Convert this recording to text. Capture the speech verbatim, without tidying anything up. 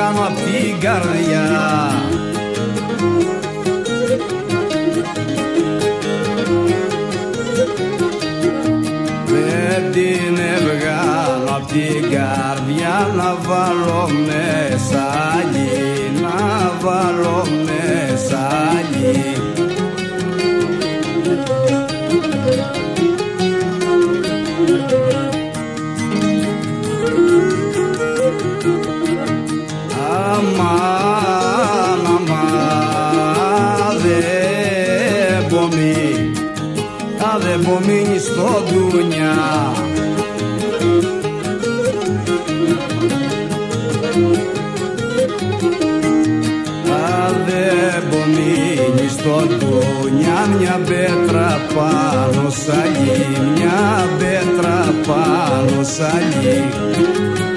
κάνω απ' την καρδιά. Δεν την έβγαλω απ' την καρδιά, να βάλω μέσα άλλη, να βάλω μέσα άλλη. Αμάν, αμάν, δεν μπομεί, α, δεν μπομείνει στο ντουνιά. Α, δεν μπομείνει στο ντουνιά, μια πέτρα πάνω σ' άλλη, μια πέτρα πάνω σ' άλλη.